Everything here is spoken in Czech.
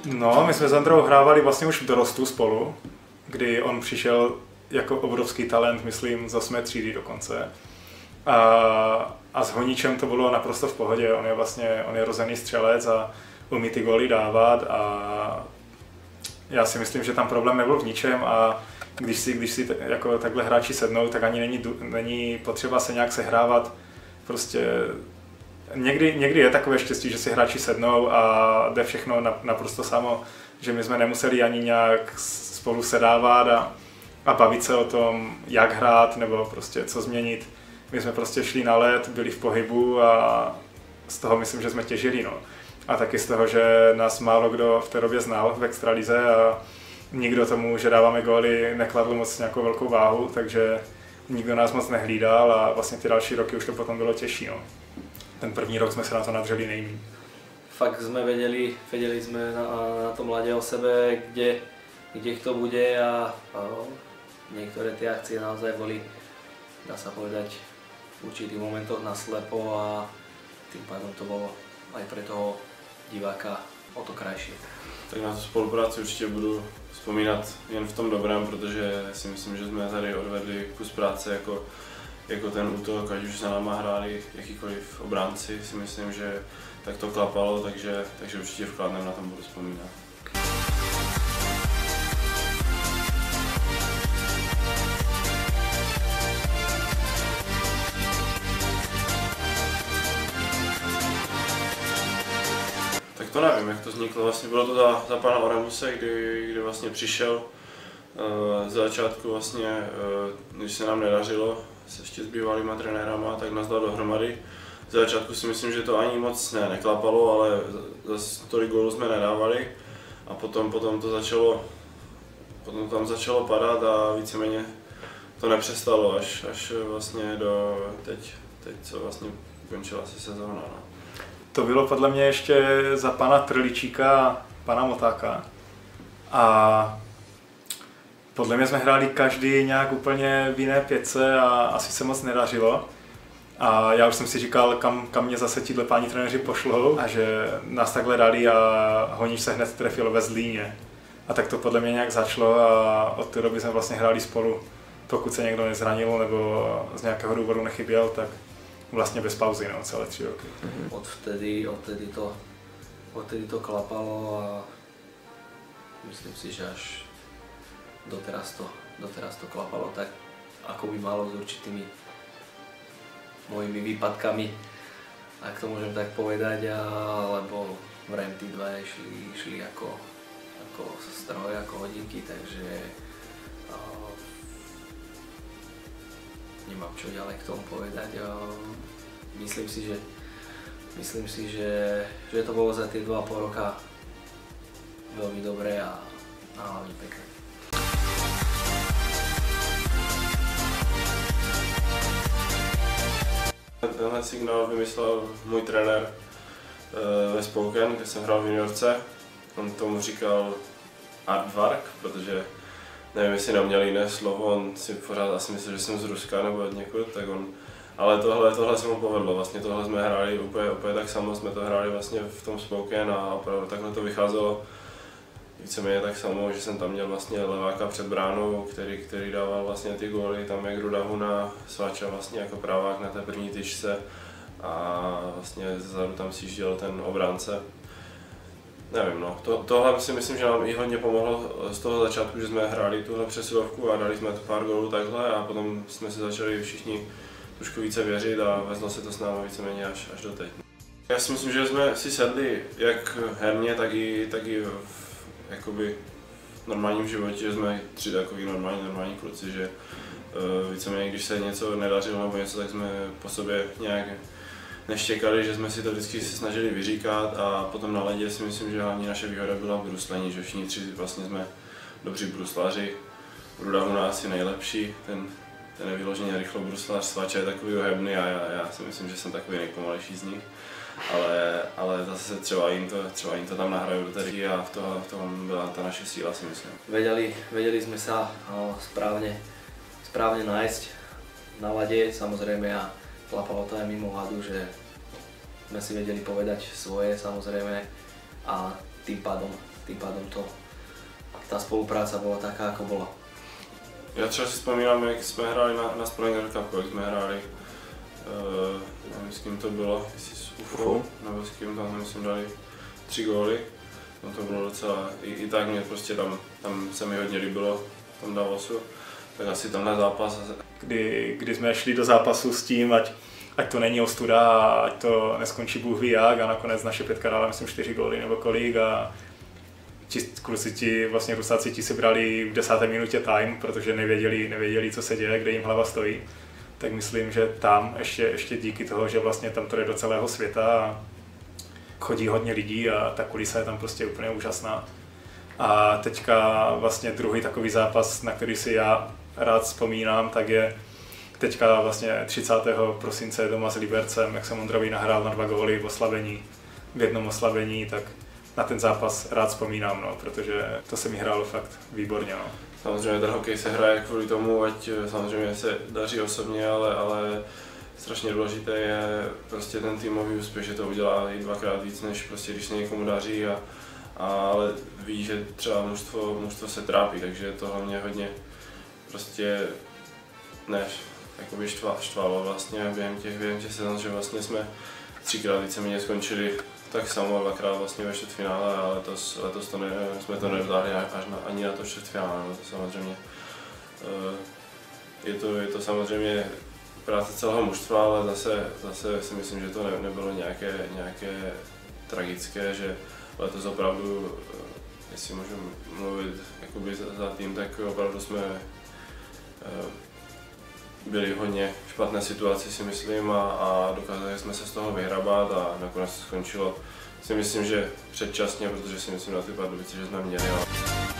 No, my jsme s Androu hrávali vlastně už v dorostu spolu, kdy on přišel jako obrovský talent, myslím, z 8. třídy dokonce. A s Honíčem to bylo naprosto v pohodě, on je rozený střelec a umí ty góly dávat a já si myslím, že tam problém nebyl v ničem a když si jako takhle hráči sednou, tak ani není potřeba se nějak sehrávat. Prostě někdy je takové štěstí, že si hráči sednou a jde všechno naprosto samo, že my jsme nemuseli ani nějak spolu sedávat a bavit se o tom, jak hrát nebo prostě co změnit. My jsme prostě šli na led, byli v pohybu a z toho myslím, že jsme těžili. No. A taky z toho, že nás málo kdo v té době znal v extralize a nikdo tomu, že dáváme góly, nekladl moc nějakou velkou váhu, takže nikdo nás moc nehlídal a vlastně ty další roky už to potom bylo těžší. No. Ten první rok jsme se na to nadřeli nejméně. Fakt sme vedeli sme na tom ľade o sebe, kde kto bude a niektoré tie akcie naozaj boli, dá sa povedať, v určitých momentoch naslepo a tým pádom to bolo aj pre toho diváka o to krajšie. Tak na tu spolupráci určitě budu vzpomínat jen v tom dobrém, protože si myslím, že jsme tady odvedli kus práce jako ten útok, ať už se náma hráli jakýkoliv obránci, si myslím, že tak to klapalo, takže určitě v Kladnem na tom budu vzpomínat. Tak to nevím, jak to vzniklo. Vlastně bylo to za pana Oremuse, kdy vlastně přišel z začátku vlastně, když se nám nedařilo se ještě s bývalýma trenérama, tak nás dal dohromady. Z začátku si myslím, že to ani moc neklapalo, ale zase tolik gólů jsme nedávali a potom tam začalo padat a víceméně to nepřestalo až vlastně do teď co vlastně končila se sezóna. No. To bylo podle mě ještě za pana Trličíka a pana Motáka. A podle mě jsme hráli každý nějak úplně v jiné pětce a asi se moc nedařilo. A já už jsem si říkal, kam mě zase tíhle páni trenéři pošlou a že nás takhle dali a Honíč se hned trefil ve Zlíně. A tak to podle mě nějak začalo a od té doby jsme vlastně hráli spolu. Pokud se někdo nezranil nebo z nějakého důvodu nechyběl, tak vlastně bez pauzy, no, celé 3 roky. Odtedy to klapalo a myslím si, že až doteraz to klapalo tak, ako by malo s určitými mojimi výpadkami, ak to môžem tak povedať, alebo vrem tí dva išli ako stroj, ako hodinky, takže nemám čo ďalej k tomu povedať. Myslím si, že to bolo za tie 2,5 roka veľmi dobré a hlavne pekné. Tenhle signál vymyslel můj trenér ve Spokane, kde jsem hrál v juniorce. On tomu říkal Aardvark, protože nevím, jestli neměl jiné slovo, on si pořád asi myslel, že jsem z Ruska nebo od někud, tak on... Ale tohle se mu povedlo, vlastně tohle jsme hráli úplně tak samo, jsme to hráli vlastně v tom Spokane a opravdu takhle to vycházelo víceméně tak samo, že jsem tam měl vlastně leváka před bránou, který dával vlastně ty góly, tam jak Rudahuna, Svača vlastně jako pravák na té první tyčce a vlastně zezadu tam sjížděl ten obránce. Nevím, no. Tohle si myslím, že nám i hodně pomohlo z toho začátku, že jsme hráli tuhle přesilovku a dali jsme pár gólů takhle a potom jsme si začali všichni trošku více věřit a vezlo se to s námi víceméně až do teď. Já si myslím, že jsme si sedli jak herně, tak i jakoby v normálním životě, že jsme 3 takový normální kluci, že víceméně když se něco nedařilo nebo něco, tak jsme po sobě nějak neštěkali, že jsme si to vždycky snažili vyříkat a potom na ledě si myslím, že hlavní naše výhoda byla v bruslení, že všichni 3 vlastně jsme dobří bruslaři. Rudahuna asi nejlepší, ten je vyloženě rychlo bruslař, Svača je takový ohebný a já si myslím, že jsem takový nejpomalejší z nich. Ale zase třeba jim to tam nahrajú do tej a v tom byla ta naše síla, si myslím. Vedeli sme sa správne nájsť na lade, samozrejme a klapalo to aj mimo ľadu, že sme si vedeli povedať svoje samozrejme a tým pádom tým pádom tá spolupráca bola taká, ako bola. Já třeba si vzpomínám, jak jsme hráli na Springer Cupu, jak jsme hráli, nevím s kým to bylo, jestli s UFO, nebo s kým, tam myslím dali 3 góly. No to bylo docela, i tak mě prostě tam se mi hodně líbilo, tam Davosu, tak asi tenhle zápas. Kdy jsme šli do zápasu s tím, ať to není ostuda, ať to neskončí Bůh ví jak, a nakonec naše 5 dala myslím 4 góly nebo kolik, a kluci vlastně Rusáci ti si brali v 10. minutě time, protože nevěděli, co se děje, kde jim hlava stojí. Tak myslím, že tam ještě díky toho, že vlastně tam to jde do celého světa a chodí hodně lidí a ta kulisa je tam prostě úplně úžasná. A teďka vlastně druhý takový zápas, na který si já rád vzpomínám, tak je teďka vlastně 30. prosince doma s Libercem, jak jsem Ondrovi nahrál na 2 góly v jednom oslavení, tak na ten zápas rád vzpomínám, no, protože to se mi hrálo fakt výborně. No. Samozřejmě ten hokej se hraje kvůli tomu, ať samozřejmě se daří osobně, ale strašně důležité je prostě ten týmový úspěch, že to udělá i 2krát víc, než prostě když se někomu daří, ale ví, že třeba mužstvo se trápí, takže to hlavně hodně prostě jakoby štvalo vlastně během těch sezon, že vlastně jsme 3krát víceméně skončili tak samo, 2krát vlastně ve čtvrtfinále, a letos jsme to nevdali ani na to čtvrtfinále, no, to samozřejmě. Je to samozřejmě práce celého mužstva, ale zase si myslím, že to nebylo nějaké tragické, že letos opravdu, jestli můžu mluvit jakoby za tým, tak opravdu jsme byli v hodně špatné situaci, si myslím, a dokázali jsme se z toho vyhrabat, a nakonec skončilo, si myslím, že předčasně, protože si myslím na ty Pardubice, že jsme měli.